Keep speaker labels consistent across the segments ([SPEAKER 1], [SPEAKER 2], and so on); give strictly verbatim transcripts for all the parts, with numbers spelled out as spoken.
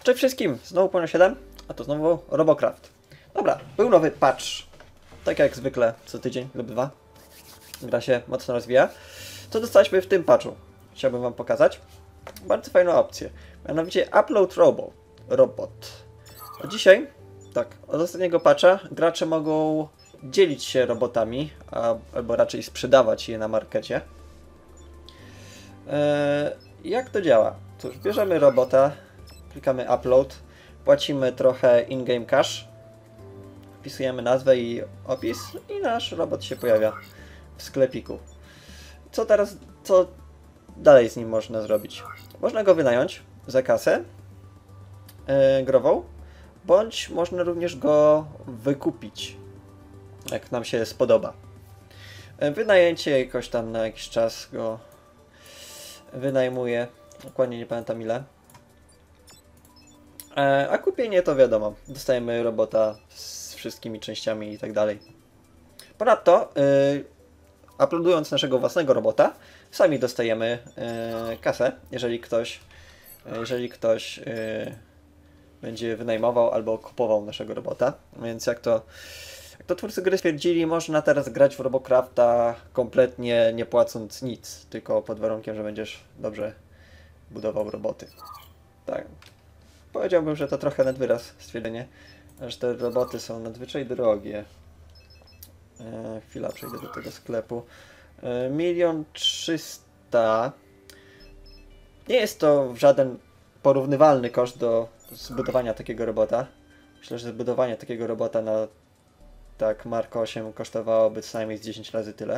[SPEAKER 1] Cześć wszystkim, znowu Ponio siedem, a to znowu Robocraft. Dobra, był nowy patch, tak jak zwykle co tydzień lub dwa. Gra się mocno rozwija. Co dostaliśmy w tym patchu? Chciałbym wam pokazać. Bardzo fajną opcję, mianowicie Upload Robot. Robot. A dzisiaj, tak, od ostatniego patcha gracze mogą dzielić się robotami, a, albo raczej sprzedawać je na markecie. Eee, jak to działa? Cóż, bierzemy robota, klikamy upload, płacimy trochę in-game cash, wpisujemy nazwę i opis i nasz robot się pojawia w sklepiku. Co teraz, co dalej z nim można zrobić? Można go wynająć za kasę yy, grową, bądź można również go wykupić, jak nam się spodoba. Yy, wynajęcie jakoś tam na jakiś czas go wynajmuje, dokładnie nie pamiętam ile. E, a kupienie to wiadomo, dostajemy robota z wszystkimi częściami i tak dalej. Ponadto, yy, uploadując naszego własnego robota, sami dostajemy yy, kasę, jeżeli ktoś, jeżeli ktoś yy, będzie wynajmował albo kupował naszego robota. Więc jak to, jak to twórcy gry stwierdzili, można teraz grać w Robocrafta kompletnie nie płacąc nic, tylko pod warunkiem, że będziesz dobrze budował roboty. Tak. Powiedziałbym, że to trochę nad wyraz stwierdzenie, że te roboty są nadzwyczaj drogie. E, chwila, przejdę do tego sklepu. E, milion trzysta. Nie jest to żaden porównywalny koszt do zbudowania takiego robota. Myślę, że zbudowanie takiego robota na tak Mark osiem kosztowałoby co najmniej z dziesięć razy tyle.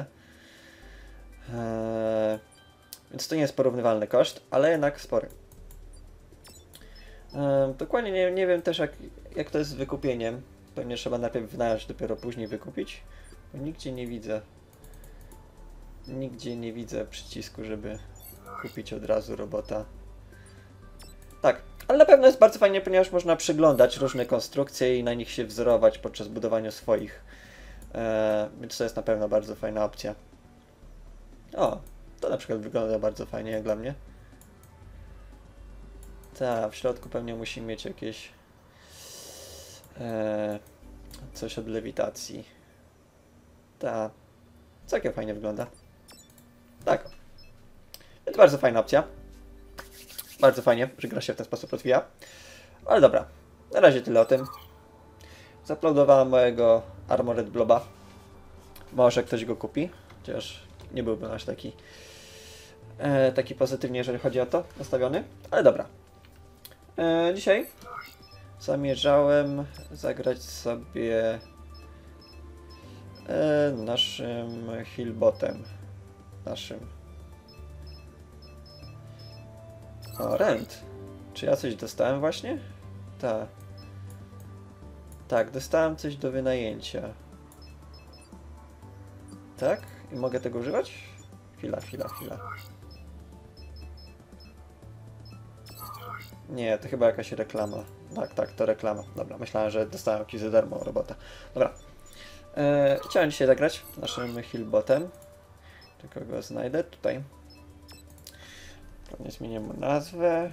[SPEAKER 1] E, więc to nie jest porównywalny koszt, ale jednak spory. Um, dokładnie nie, nie wiem też jak, jak to jest z wykupieniem. Pewnie trzeba najpierw wynająć, dopiero później wykupić. Bo nigdzie nie widzę. Nigdzie nie widzę przycisku, żeby kupić od razu robota. Tak, ale na pewno jest bardzo fajnie, ponieważ można przyglądać różne konstrukcje i na nich się wzorować podczas budowania swoich. E, więc to jest na pewno bardzo fajna opcja. O, to na przykład wygląda bardzo fajnie jak dla mnie. Tak, w środku pewnie musi mieć jakieś e, coś od lewitacji. Tak, całkiem fajnie wygląda. Tak. To bardzo fajna opcja. Bardzo fajnie, że gra się w ten sposób rozwija. Ale dobra, na razie tyle o tym. Zaploadowałem mojego Armored Bloba. Może ktoś go kupi, chociaż nie byłbym aż taki, e, taki pozytywnie, jeżeli chodzi o to, nastawiony. Ale dobra. E, dzisiaj zamierzałem zagrać sobie e, naszym Hillbotem. Naszym. O, rent. Czy ja coś dostałem właśnie? Tak. Tak, dostałem coś do wynajęcia. Tak? I mogę tego używać? Chwila, chwila, chwila. Nie, to chyba jakaś reklama. Tak, tak, to reklama. Dobra, myślałem, że dostałem jakiś za darmo robota. Dobra. Eee, chciałem dzisiaj zagrać naszym Hillbotem. Tylko go znajdę tutaj. Pewnie zmienię mu nazwę.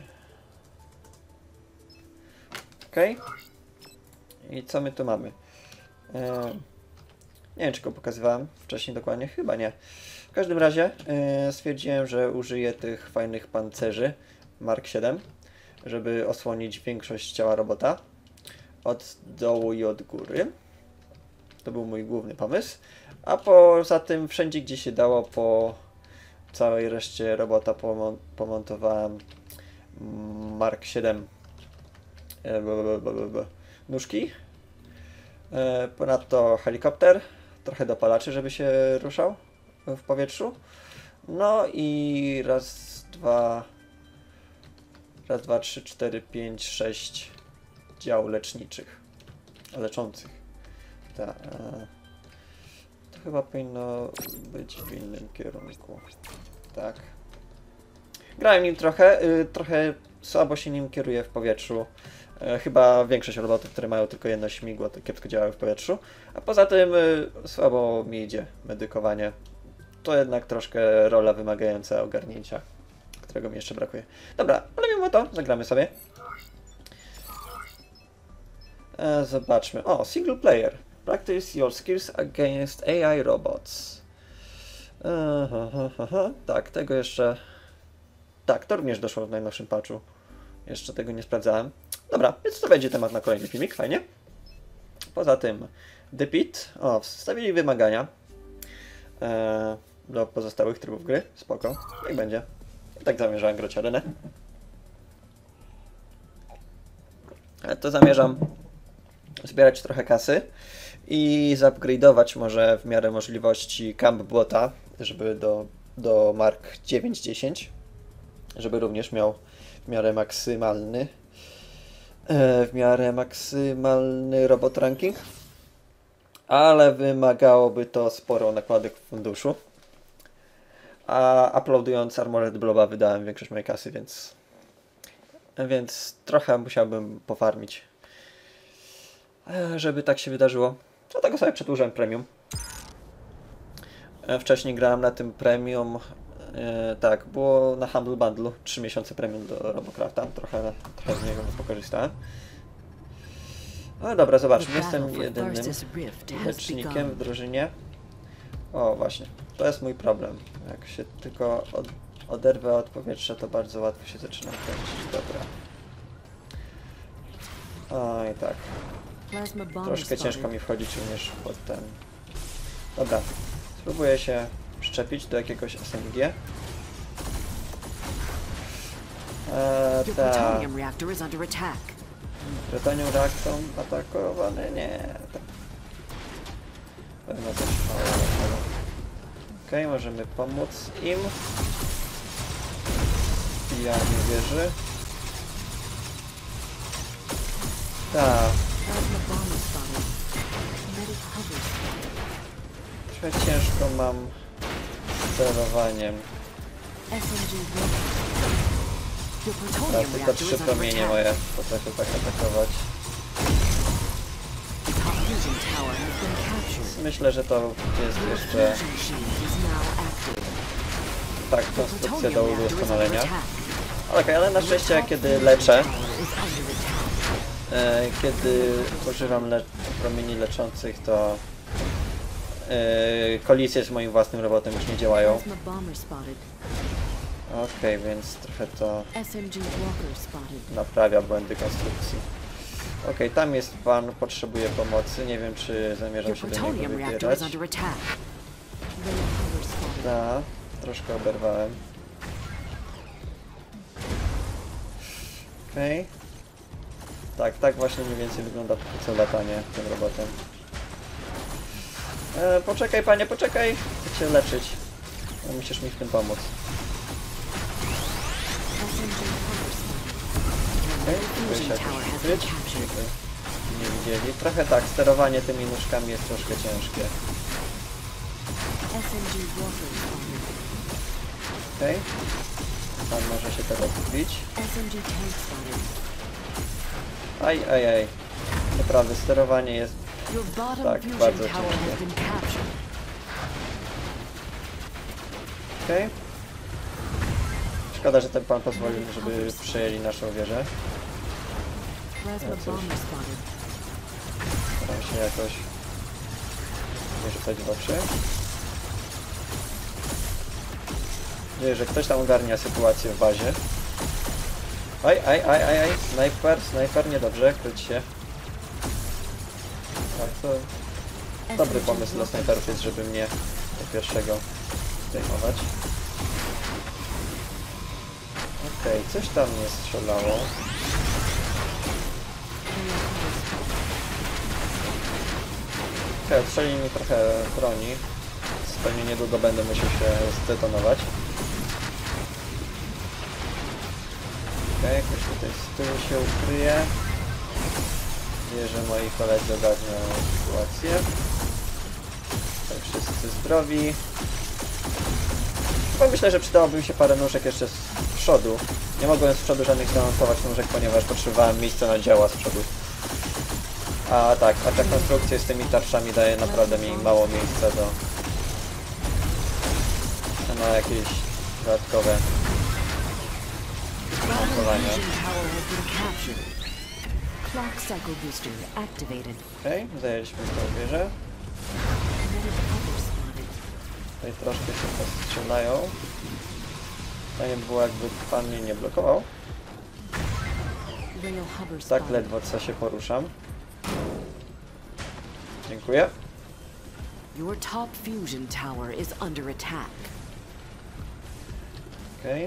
[SPEAKER 1] Ok. I co my tu mamy? Eee, nie wiem, czy go pokazywałem wcześniej dokładnie. Chyba nie. W każdym razie eee, stwierdziłem, że użyję tych fajnych pancerzy Mark siedem. Żeby osłonić większość ciała robota od dołu i od góry. To był mój główny pomysł. A poza tym wszędzie, gdzie się dało, po całej reszcie robota pomon pomontowałem Mark siedem e, b, b, b, b, b, nóżki. E, ponadto helikopter, trochę dopalaczy, żeby się ruszał w powietrzu. No i raz, dwa... Raz, dwa, trzy, cztery, pięć, sześć dział leczniczych. Leczących. Ta, e, to chyba powinno być w innym kierunku. Tak. Grałem nim trochę. Y, trochę słabo się nim kieruje w powietrzu. E, chyba większość robotów, które mają tylko jedno śmigło, to kiepsko działają w powietrzu. A poza tym y, słabo mi idzie medykowanie. To jednak troszkę rola wymagająca ogarnięcia, którego mi jeszcze brakuje. Dobra, ale mimo to zagramy sobie. E, zobaczmy. O, single player. Practice your skills against A I robots. E, ha, ha, ha, ha. Tak, tego jeszcze... Tak, to również doszło w najnowszym patchu. Jeszcze tego nie sprawdzałem. Dobra, więc to będzie temat na kolejny filmik, fajnie. Poza tym, The Pit. O, wstawili wymagania e, do pozostałych trybów gry. Spoko, niech będzie. I tak zamierzałem grać arenę. Ale to zamierzam zbierać trochę kasy i zupgrade'ować może w miarę możliwości Camp Bota, żeby do, do Mark dziewięć dziesięć, żeby również miał w miarę maksymalny w miarę maksymalny robot ranking, ale wymagałoby to sporo nakładek w funduszu, a uploadując Armored Bloba wydałem większość mojej kasy, więc więc trochę musiałbym pofarmić, żeby tak się wydarzyło. Dlatego sobie przedłużyłem premium. Wcześniej grałem na tym premium. E, tak, było na Humble Bundle trzy miesiące premium do Robocrafta. Trochę, trochę z niego pokorzystałem. Ale dobra, zobaczmy. Jestem jedynym lecznikiem w drużynie. O, właśnie. To jest mój problem. Jak się tylko od, oderwę od powietrza, to bardzo łatwo się zaczyna kręcić. Dobra. Oj, tak. Troszkę ciężko mi wchodzić również pod ten... Dobra. Spróbuję się przyczepić do jakiegoś S M G. Eee, tak. Plutonium reaktor atakowany? Nie. Tak. Pewno coś mało. Okej, okay, możemy pomóc im. Ja nie wierzę. Tak. Trochę ciężko mam z celowaniem. Teraz tylko trzy promienie moje potrafię tak atakować. Myślę, że to jest jeszcze tak, konstrukcja do udoskonalenia. Ale okej, ale na szczęście kiedy leczę, e, kiedy używam le promieni leczących, to e, kolizje z moim własnym robotem już nie działają. Okej, okay, więc trochę to naprawia błędy konstrukcji. Okej, okay, tam jest pan, potrzebuje pomocy. Nie wiem, czy zamierzam się do niego wybierać. Tak, troszkę oberwałem. Okej. Okay. Tak, tak właśnie mniej więcej wygląda póki co latanie tym robotem. E, poczekaj panie, poczekaj! Chcę cię leczyć. No, musisz mi w tym pomóc. Okay, nie widzieli. Trochę tak, sterowanie tymi nóżkami jest troszkę ciężkie. Okej. Okay. Pan może się teraz wbić. Aj, aj, aj. Naprawdę, sterowanie jest tak bardzo ciężkie. Okej. Okay. Szkoda, że ten pan pozwolił, żeby przejęli naszą wieżę. No cóż. Staram się jakoś nie rzucać w oczy. Nadzieję, że ktoś tam ogarnia sytuację w bazie. Aj, aj, aj, aj, aj. Snajper, snajper, niedobrze, kryć się. Tak, to dobry pomysł dla snajperów jest, żeby mnie do pierwszego zdejmować. Okej, okay, coś tam nie strzelało. Okej, okay, odstrzeli mi trochę broni. Pewnie niedługo będę musiał się zdetonować. Okej, okay, jakoś tutaj z tyłu się ukryje. Nadzieję, że moi koledzy ogarnią sytuację. Tak, wszyscy zdrowi. Chyba myślę, że przydałoby mi się parę nóżek jeszcze z przodu. Nie mogłem z przodu żadnych zamontować nóżek, ponieważ potrzebowałem miejsca na działa z przodu. A tak, a ta konstrukcja z tymi tarczami daje naprawdę mi mało miejsca do... na jakieś dodatkowe montowania.
[SPEAKER 2] Clock cycle booster activated.
[SPEAKER 1] Okej, okay, zajęliśmy tą wieżę.
[SPEAKER 2] Another hover spotted.
[SPEAKER 1] Tutaj troszkę się postrzelają. Fajnie by było, jakby pan mnie nie blokował.
[SPEAKER 2] Rail hover
[SPEAKER 1] Tak
[SPEAKER 2] spotted.
[SPEAKER 1] ledwo co się poruszam. Dziękuję.
[SPEAKER 2] Your top fusion tower is under attack.
[SPEAKER 1] Okej.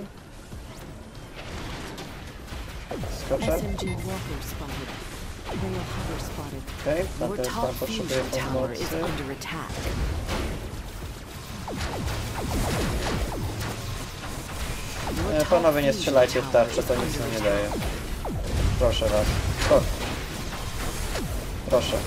[SPEAKER 1] Skoczę.
[SPEAKER 2] S M G walker spotted. Rail hover spotted.
[SPEAKER 1] Okej,
[SPEAKER 2] Your
[SPEAKER 1] tamten pan
[SPEAKER 2] top
[SPEAKER 1] potrzebuje
[SPEAKER 2] fusion tower is
[SPEAKER 1] pomocy.
[SPEAKER 2] under attack. Your
[SPEAKER 1] E,
[SPEAKER 2] top
[SPEAKER 1] panowie, nie
[SPEAKER 2] fusion
[SPEAKER 1] strzelajcie w
[SPEAKER 2] tower
[SPEAKER 1] tarczę,
[SPEAKER 2] is
[SPEAKER 1] to nic
[SPEAKER 2] under
[SPEAKER 1] nam nie
[SPEAKER 2] attack.
[SPEAKER 1] daje. Proszę was. O. Proszę.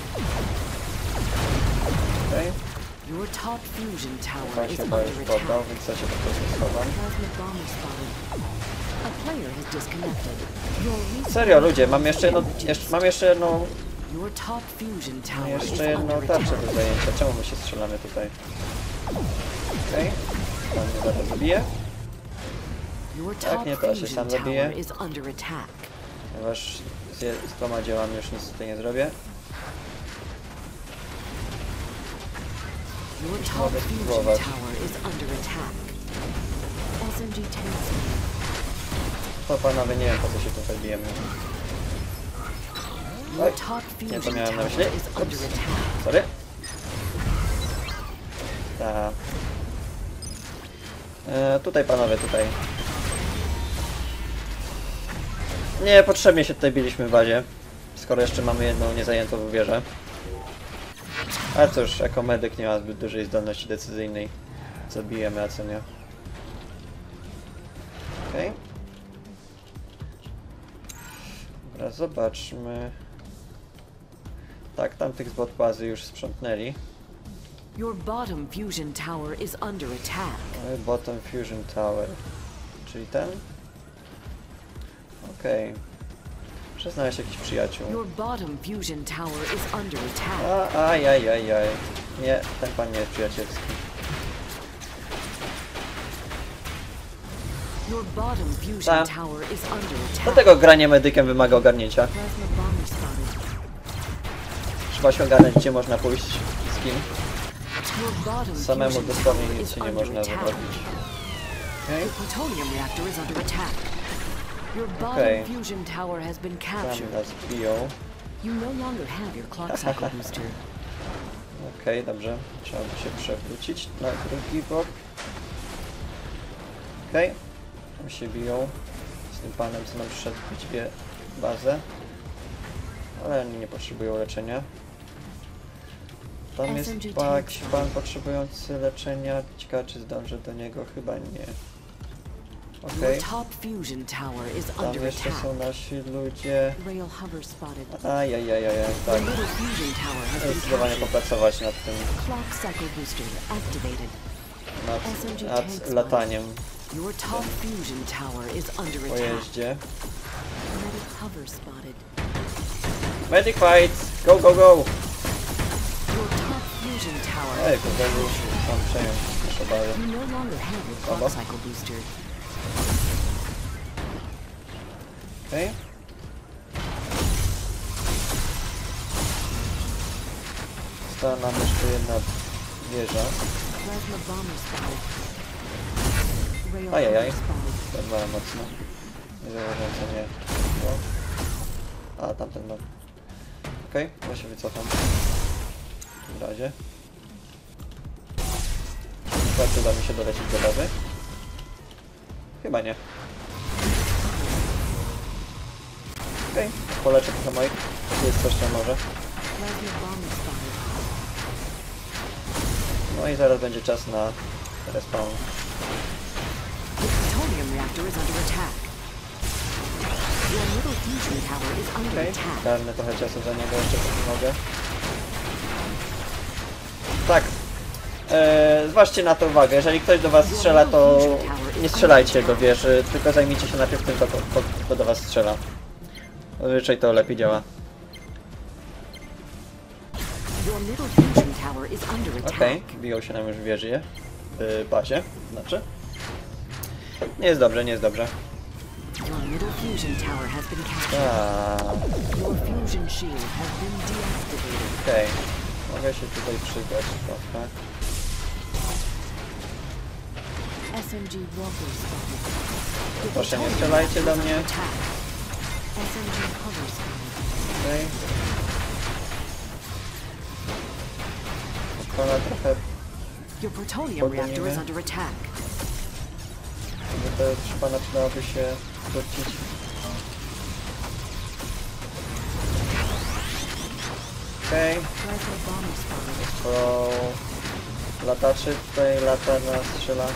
[SPEAKER 1] Okej.
[SPEAKER 2] Your top fusion tower
[SPEAKER 1] Pan
[SPEAKER 2] is
[SPEAKER 1] się
[SPEAKER 2] under
[SPEAKER 1] chyba już poddał,
[SPEAKER 2] attack.
[SPEAKER 1] więc ja się po prostu schowam.
[SPEAKER 2] Plasma bomber spotted. A player has disconnected. Your respawn
[SPEAKER 1] Serio, ludzie, mam jeszcze jedną,
[SPEAKER 2] reduced.
[SPEAKER 1] jeszcze, mam jeszcze jedną,
[SPEAKER 2] Your top fusion
[SPEAKER 1] mam
[SPEAKER 2] tower is
[SPEAKER 1] jeszcze jedną
[SPEAKER 2] under
[SPEAKER 1] tarczę
[SPEAKER 2] attack.
[SPEAKER 1] do zajęcia. Czemu my się strzelamy tutaj? Okej. Pan mnie zaraz zabije,
[SPEAKER 2] Your
[SPEAKER 1] Tak,
[SPEAKER 2] top
[SPEAKER 1] nie, to ja się
[SPEAKER 2] fusion
[SPEAKER 1] sam zabiję.
[SPEAKER 2] tower is under attack.
[SPEAKER 1] ponieważ z, je- z dwoma dziełami już nic tutaj nie zrobię.
[SPEAKER 2] Your top
[SPEAKER 1] mogę
[SPEAKER 2] fusion
[SPEAKER 1] spróbować.
[SPEAKER 2] tower is under attack. S M G tanks.
[SPEAKER 1] To panowie, nie wiem po co się tutaj bijemy.
[SPEAKER 2] Your
[SPEAKER 1] Oj,
[SPEAKER 2] top
[SPEAKER 1] nie to
[SPEAKER 2] fusion
[SPEAKER 1] miałem na
[SPEAKER 2] tower
[SPEAKER 1] myśli.
[SPEAKER 2] is under
[SPEAKER 1] Ups.
[SPEAKER 2] attack.
[SPEAKER 1] Sorry. Ta. E, tutaj panowie, tutaj. Nie, potrzebnie się tutaj biliśmy w bazie. Skoro jeszcze mamy jedną niezajętą wieżę. Ale cóż, jako medyk nie ma zbyt dużej zdolności decyzyjnej. Co bijemy, a co nie. Okej. Okay. Dobra, zobaczmy. Tak, tamtych z bot bazy już sprzątnęli.
[SPEAKER 2] Your bottom fusion tower is under attack.
[SPEAKER 1] No i Bottom Fusion Tower. Czyli ten? Okej. Okay. Muszę znaleźć jakichś przyjaciół.
[SPEAKER 2] Your bottom fusion tower is under attack.
[SPEAKER 1] A, ajajajaj. Nie, ten pan nie jest przyjacielski.
[SPEAKER 2] Your bottom fusion
[SPEAKER 1] Ta.
[SPEAKER 2] tower is under attack.
[SPEAKER 1] Dlatego granie medykiem wymaga ogarnięcia.
[SPEAKER 2] Plasma bomber spotted.
[SPEAKER 1] Trzeba się ogarnąć, gdzie można pójść, z kim.
[SPEAKER 2] Your bottom
[SPEAKER 1] Samemu
[SPEAKER 2] fusion
[SPEAKER 1] dosłownie
[SPEAKER 2] tower
[SPEAKER 1] nic
[SPEAKER 2] is
[SPEAKER 1] się nie
[SPEAKER 2] under
[SPEAKER 1] można
[SPEAKER 2] attack.
[SPEAKER 1] zrobić. Okej.
[SPEAKER 2] Your plutonium reactor is under attack. Your bottom
[SPEAKER 1] Okay.
[SPEAKER 2] fusion tower has been
[SPEAKER 1] Tam
[SPEAKER 2] captured.
[SPEAKER 1] nas biją.
[SPEAKER 2] You no longer have your clock cycle booster.
[SPEAKER 1] Okej, okay, dobrze. Trzeba by się przewrócić na drugi bok. Okej. Okay. Tam się biją z tym panem, co nam przyszedł dwie bazę. Ale oni nie potrzebują leczenia. Tam jest jakiś pan potrzebujący leczenia. Ciekawe, czy zdążę do niego. Chyba nie. Okej.
[SPEAKER 2] Your
[SPEAKER 1] Okay.
[SPEAKER 2] top fusion tower is
[SPEAKER 1] Tam
[SPEAKER 2] under
[SPEAKER 1] jeszcze
[SPEAKER 2] attack.
[SPEAKER 1] są nasi ludzie.
[SPEAKER 2] Rail hover spotted.
[SPEAKER 1] Ajajajaj,
[SPEAKER 2] Your
[SPEAKER 1] tak.
[SPEAKER 2] little fusion tower has been
[SPEAKER 1] Zdecydowanie
[SPEAKER 2] captured.
[SPEAKER 1] popracować nad tym,
[SPEAKER 2] Clock cycle booster activated.
[SPEAKER 1] nad, nad lataniem
[SPEAKER 2] Your top fusion tower is under
[SPEAKER 1] po
[SPEAKER 2] attack.
[SPEAKER 1] jeździe.
[SPEAKER 2] Medic hover spotted.
[SPEAKER 1] Medic fight! Go, go, go!
[SPEAKER 2] Your top fusion tower
[SPEAKER 1] Ej, kurde, już mam przejąć nasze bazy.
[SPEAKER 2] You no longer have your clock
[SPEAKER 1] Dobra.
[SPEAKER 2] cycle booster.
[SPEAKER 1] Okej. Okay. Została nam jeszcze jedna wieża.
[SPEAKER 2] Plasma bomber spotted. Rail
[SPEAKER 1] Ajajaj.
[SPEAKER 2] hover spotted.
[SPEAKER 1] Zerwałem mocno. Nie zauważyłem, co nie było. A, tamten no. Okej, okay, ja się wycofam. W takim razie. Chyba uda mi się dolecieć do bazy. Chyba nie. Okej, okay, polecę trochę moich. Tu jest coś, co może.
[SPEAKER 2] Plasma bomber spotted.
[SPEAKER 1] No i zaraz będzie czas na respawn.
[SPEAKER 2] The plutonium reactor is under attack. Your middle fusion tower is under
[SPEAKER 1] Okej,
[SPEAKER 2] attack.
[SPEAKER 1] darnę trochę czasu za niego jeszcze, póki mogę. Tak. Eee, zważcie na to uwagę, jeżeli ktoś do was strzela, to nie strzelajcie do wieży, tylko zajmijcie się najpierw tym, kto, kto, kto do was strzela. Zazwyczaj to lepiej działa.
[SPEAKER 2] Your middle fusion tower is under attack.
[SPEAKER 1] Okej, okay, biją się nam już w wieży, w bazie, znaczy. Nie jest dobrze, nie jest dobrze.
[SPEAKER 2] Your middle fusion tower has been captured.
[SPEAKER 1] Tak.
[SPEAKER 2] Your fusion shield has been deactivated.
[SPEAKER 1] Okej, okay. Mogę się tutaj przydać trochę.
[SPEAKER 2] S M G Walker spotted.
[SPEAKER 1] Proszę, nie strzelajcie do mnie.
[SPEAKER 2] S M G hover spotted.
[SPEAKER 1] Okej. Okay. Trochę.
[SPEAKER 2] Your plutonium reactor is under attack.
[SPEAKER 1] To chyba przydałoby się wrócić. Okej. Okay. To lataczy tutaj lata nas strzela.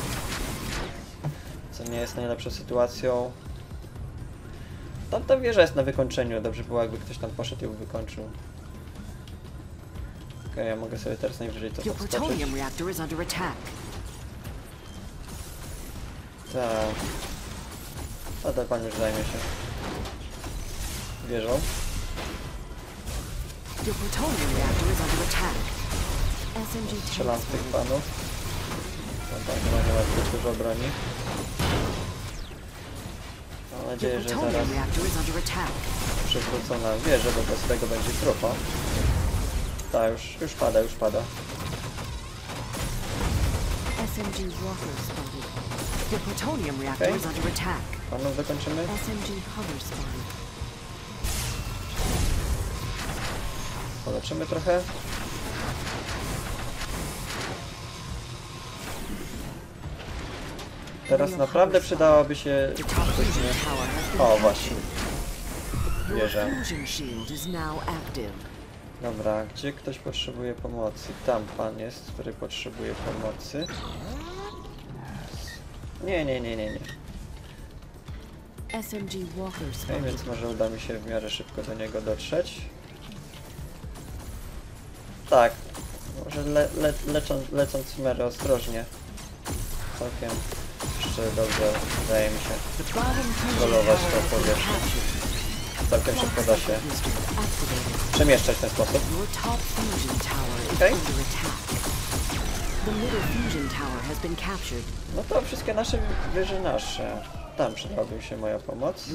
[SPEAKER 1] Co nie jest najlepszą sytuacją. Tamta wieża jest na wykończeniu. Dobrze było, jakby ktoś tam poszedł i ją wykończył. Okej, okay, ja mogę sobie teraz najwyżej to podskoczyć. Tak. A ten pan już zajmie się wieżą. Strzelam w tych panów. Tam pan chyba nie ma zbyt dużo broni. Mam nadzieję, że zaraz przywrócą nam wieżę, bo bez tego będzie trupa. Tak, już, już pada, już pada.
[SPEAKER 2] S M G Walker spotted. The plutonium reactor
[SPEAKER 1] Okay.
[SPEAKER 2] is under attack.
[SPEAKER 1] Panów wykończymy.
[SPEAKER 2] S M G hover spotted.
[SPEAKER 1] Poleczymy trochę. Teraz naprawdę przydałoby się... O, właśnie. Wieżę. Dobra, gdzie ktoś potrzebuje pomocy? Tam pan jest, który potrzebuje pomocy. Nie, nie, nie, nie, nie.
[SPEAKER 2] S M G Walker
[SPEAKER 1] Okay, więc może uda mi się w miarę szybko do niego dotrzeć. Tak. Może le, le, lecąc, lecąc w miarę ostrożnie. Całkiem jeszcze dobrze wydaje mi się kontrolować to powierzchnię. Całkiem szybko da się przemieszczać w ten sposób. Okej. Okay. No to wszystkie nasze wieże nasze. Tam przydałaby się moja pomoc.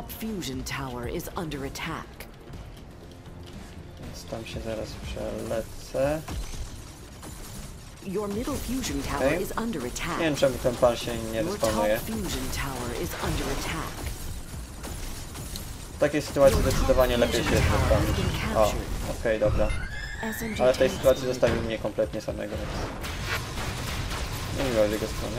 [SPEAKER 1] Więc tam się zaraz przelecę.
[SPEAKER 2] Your middle fusion tower
[SPEAKER 1] Okay.
[SPEAKER 2] is under attack.
[SPEAKER 1] Nie wiem, czemu ten pan się nie
[SPEAKER 2] Your top
[SPEAKER 1] respawnuje.
[SPEAKER 2] fusion tower is under attack.
[SPEAKER 1] W takiej sytuacji zdecydowanie lepiej się respawnić. O, okej, okay, dobra. Ale w tej sytuacji zostawił mnie kompletnie samego, więc... Nie miło z jego strony.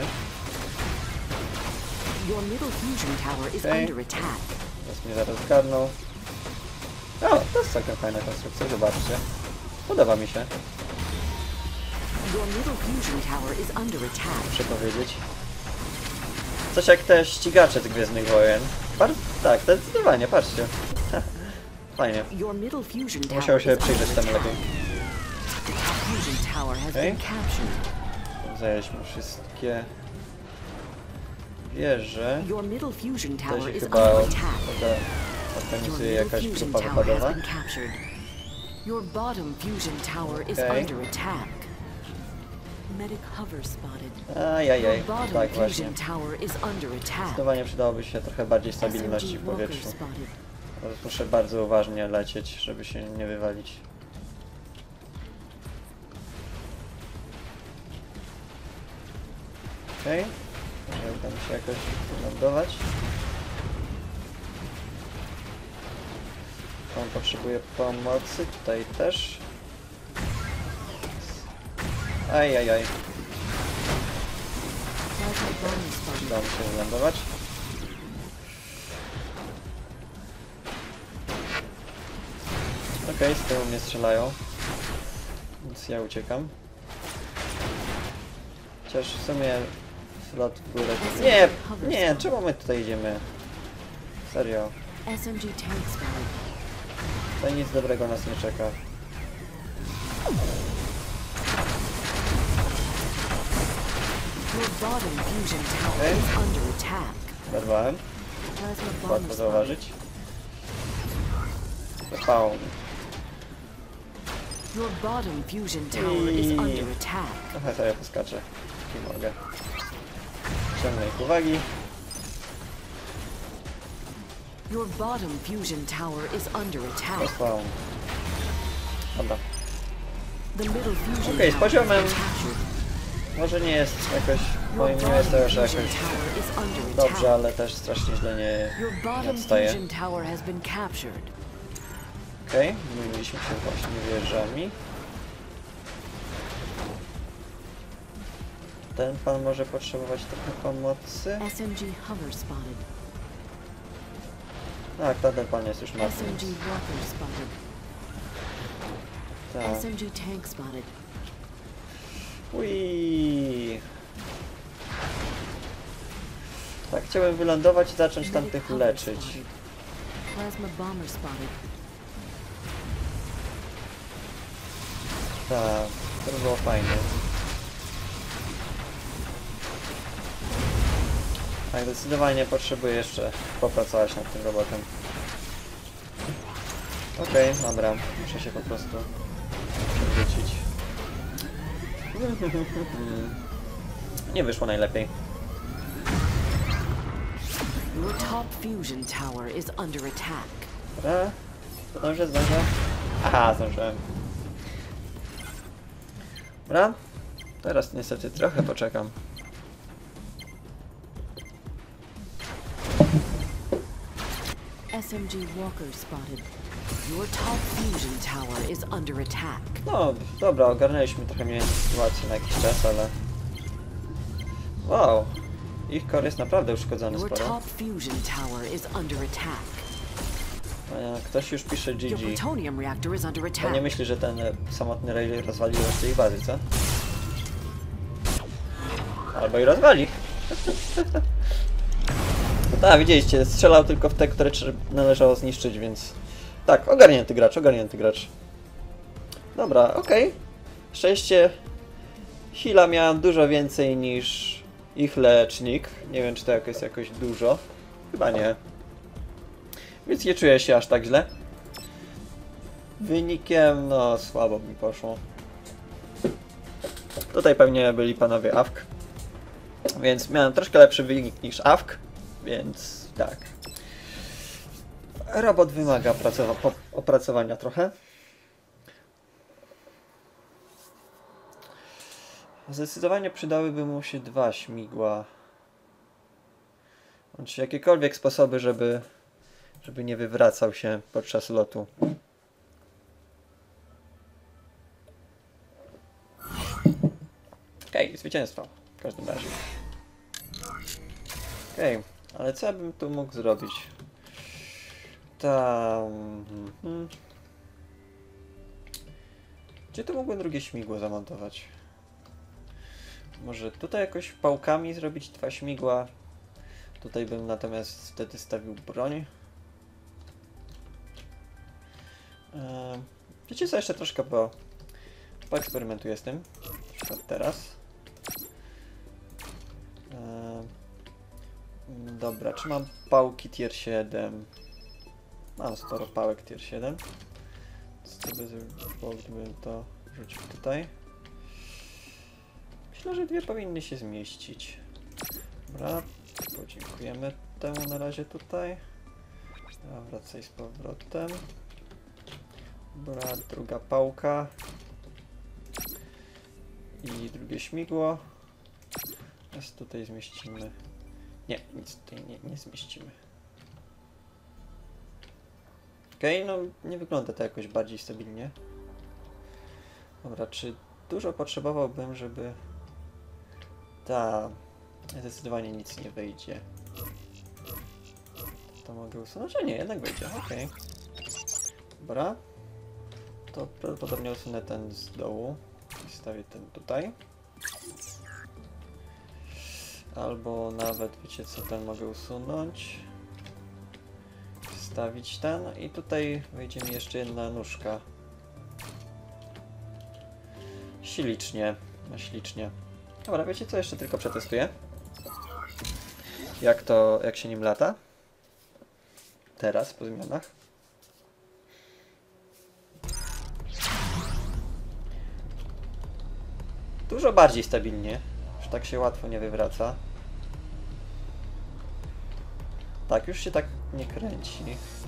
[SPEAKER 2] Your middle fusion tower is
[SPEAKER 1] Okay.
[SPEAKER 2] under attack.
[SPEAKER 1] Teraz mnie zaraz zgarnął. O, to jest całkiem fajna konstrukcja, zobaczcie. Podoba mi się,
[SPEAKER 2] Your middle fusion tower is under attack.
[SPEAKER 1] muszę powiedzieć. Coś jak te ścigacze z Gwiezdnych Wojen. Bar tak, zdecydowanie, patrzcie. Fajnie.
[SPEAKER 2] Your middle fusion tower
[SPEAKER 1] Musiał się
[SPEAKER 2] is
[SPEAKER 1] przyjrzeć
[SPEAKER 2] under
[SPEAKER 1] temu
[SPEAKER 2] attack.
[SPEAKER 1] lepiej.
[SPEAKER 2] The top fusion tower has
[SPEAKER 1] Okay.
[SPEAKER 2] been captured.
[SPEAKER 1] Zajęliśmy wszystkie wieże.
[SPEAKER 2] Your middle fusion
[SPEAKER 1] Tutaj
[SPEAKER 2] tower
[SPEAKER 1] się
[SPEAKER 2] is
[SPEAKER 1] chyba
[SPEAKER 2] under attack.
[SPEAKER 1] orga-
[SPEAKER 2] Your
[SPEAKER 1] organizuje
[SPEAKER 2] middle
[SPEAKER 1] jakaś
[SPEAKER 2] fusion
[SPEAKER 1] grupa
[SPEAKER 2] tower has
[SPEAKER 1] wypadowa.
[SPEAKER 2] been captured. Your bottom fusion tower is
[SPEAKER 1] Okay.
[SPEAKER 2] under attack. Medic hover spotted.
[SPEAKER 1] Ajajaj,
[SPEAKER 2] Your bottom
[SPEAKER 1] tak właśnie.
[SPEAKER 2] fusion tower is under attack.
[SPEAKER 1] Zdecydowanie przydałoby się trochę bardziej stabilności
[SPEAKER 2] S M
[SPEAKER 1] w
[SPEAKER 2] G Walker
[SPEAKER 1] powietrzu.
[SPEAKER 2] spotted.
[SPEAKER 1] Muszę bardzo uważnie lecieć, żeby się nie wywalić. Okej, okay. Może uda mi się jakoś wylądować. On potrzebuje pomocy, tutaj też. Ajajaj,
[SPEAKER 2] Plasma bomb spotted.
[SPEAKER 1] udało mi się wylądować. Okej, okay, z tyłu mnie strzelają, więc ja uciekam. Chociaż w sumie slot w górę... Nie! Nie! Czemu my tutaj idziemy? Serio.
[SPEAKER 2] S M G tank spotted.
[SPEAKER 1] Tutaj nic dobrego nas nie czeka.
[SPEAKER 2] Your bottom fusion tower
[SPEAKER 1] Okay.
[SPEAKER 2] is under attack.
[SPEAKER 1] Zerwałem.
[SPEAKER 2] Plasma bomb
[SPEAKER 1] Łatwo
[SPEAKER 2] spotted.
[SPEAKER 1] zauważyć. Spawn.
[SPEAKER 2] Your bottom fusion tower is
[SPEAKER 1] I-
[SPEAKER 2] under attack.
[SPEAKER 1] Trochę sobie poskaczę. Nie mogę. Ciągnę ich uwagi.
[SPEAKER 2] Your bottom fusion tower is under attack.
[SPEAKER 1] Dostał. Dobra.
[SPEAKER 2] The middle fusion
[SPEAKER 1] Okej, z
[SPEAKER 2] tower has
[SPEAKER 1] poziomem
[SPEAKER 2] been captured.
[SPEAKER 1] może nie jest jakoś,
[SPEAKER 2] Your
[SPEAKER 1] moim nie
[SPEAKER 2] bottom
[SPEAKER 1] jest to już
[SPEAKER 2] fusion
[SPEAKER 1] jakoś
[SPEAKER 2] tower is under
[SPEAKER 1] dobrze,
[SPEAKER 2] attack.
[SPEAKER 1] ale też strasznie źle nie,
[SPEAKER 2] Your
[SPEAKER 1] nie
[SPEAKER 2] bottom
[SPEAKER 1] odstaje.
[SPEAKER 2] fusion tower has been captured.
[SPEAKER 1] Okej, okay. Mieliśmy się właśnie wieżami. Ten pan może potrzebować trochę pomocy.
[SPEAKER 2] S M G hover spotted.
[SPEAKER 1] Tak, ten pan jest już
[SPEAKER 2] S
[SPEAKER 1] martwy.
[SPEAKER 2] M G walker spotted.
[SPEAKER 1] Tak.
[SPEAKER 2] S M G tank spotted.
[SPEAKER 1] Ui. Tak, chciałem wylądować i zacząć
[SPEAKER 2] Medic
[SPEAKER 1] tamtych
[SPEAKER 2] hover
[SPEAKER 1] leczyć.
[SPEAKER 2] spotted. Plasma bomber spotted.
[SPEAKER 1] Tak, to by było fajne. Tak, zdecydowanie potrzebuję jeszcze popracować nad tym robotem. Okej, okay, dobra, muszę się po prostu przewrócić. Nie wyszło najlepiej.
[SPEAKER 2] Your top fusion tower is under attack.
[SPEAKER 1] Dobra, zdążę, zdążę. Aha, zdążyłem. Dobra, teraz niestety trochę poczekam.
[SPEAKER 2] S M G walker spotted. Your top fusion tower is under attack.
[SPEAKER 1] No, dobra, ogarnęliśmy trochę mniej sytuację na jakiś czas, ale... Wow, ich core jest naprawdę uszkodzony
[SPEAKER 2] Your
[SPEAKER 1] sporo.
[SPEAKER 2] top fusion tower is under attack.
[SPEAKER 1] E, Ktoś już pisze
[SPEAKER 2] Your
[SPEAKER 1] G G.
[SPEAKER 2] plutonium reactor is under
[SPEAKER 1] To
[SPEAKER 2] attack.
[SPEAKER 1] nie myśli, że ten e, samotny rail rozwalił jeszcze ich bazy, co? Albo i rozwali. Tak, widzieliście, strzelał tylko w te, które należało zniszczyć, więc... Tak, ogarnięty gracz, ogarnięty gracz. Dobra, okej. Okay. Szczęście heala miałem dużo więcej niż ich lecznik. Nie wiem, czy to jest jakoś dużo. Chyba nie. Więc nie czuję się aż tak źle. Wynikiem, no słabo mi poszło. Tutaj pewnie byli panowie A W K. Więc miałem troszkę lepszy wynik niż A W K. Więc tak. Robot wymaga opracowania trochę. Zdecydowanie przydałyby mu się dwa śmigła. Bądź jakiekolwiek sposoby, żeby, żeby nie wywracał się podczas lotu. Okej, okay, zwycięstwo. W każdym razie. Okej, okay, ale co ja bym tu mógł zrobić? Tam... Hmm. Gdzie tu mógłbym drugie śmigło zamontować? Może tutaj jakoś pałkami zrobić dwa śmigła? Tutaj bym natomiast wtedy stawił broń. Eee, wiecie co, jeszcze troszkę po, poeksperymentuję z tym. Na przykład teraz. Eee, dobra, czy mam pałki tier siedem? Mam sporo pałek tier siedem. Co by było, gdybym to rzucił tutaj? Myślę, że dwie powinny się zmieścić. Dobra, podziękujemy temu na razie tutaj. Dobra, wracaj z powrotem. Dobra, druga pałka. I drugie śmigło. Teraz tutaj zmieścimy. Nie, nic tutaj nie, nie zmieścimy. Okej, okay, no nie wygląda to jakoś bardziej stabilnie. Dobra, czy dużo potrzebowałbym, żeby... Ta, zdecydowanie nic nie wyjdzie. To mogę usunąć? A nie, jednak wyjdzie, okej. Okay. Dobra. To prawdopodobnie usunę ten z dołu. I stawię ten tutaj. Albo nawet, wiecie co, ten mogę usunąć. Wstawić ten i tutaj wejdzie mi jeszcze jedna nóżka. Ślicznie, no ślicznie. Dobra, wiecie co, jeszcze tylko przetestuję. Jak to, jak się nim lata. Teraz, po zmianach. Dużo bardziej stabilnie. Już tak się łatwo nie wywraca. Tak, już się tak nie kręci.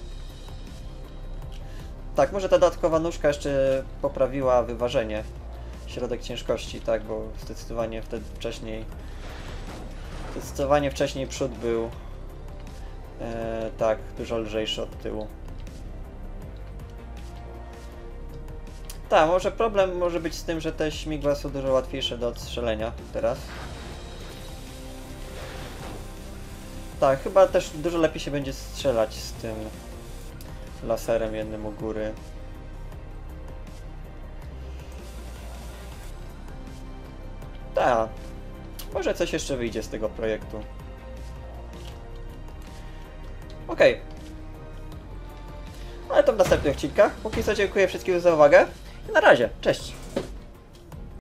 [SPEAKER 1] Tak, może ta dodatkowa nóżka jeszcze poprawiła wyważenie. Środek ciężkości, tak, bo zdecydowanie wtedy wcześniej... Zdecydowanie wcześniej przód był... E, tak, dużo lżejszy od tyłu. Tak, może problem może być z tym, że te śmigła są dużo łatwiejsze do odstrzelenia teraz. Tak, chyba też dużo lepiej się będzie strzelać z tym laserem jednym u góry. Tak, może coś jeszcze wyjdzie z tego projektu. Okej. Okay. Ale to w następnych odcinkach. Póki co dziękuję wszystkim za uwagę. I na razie, cześć!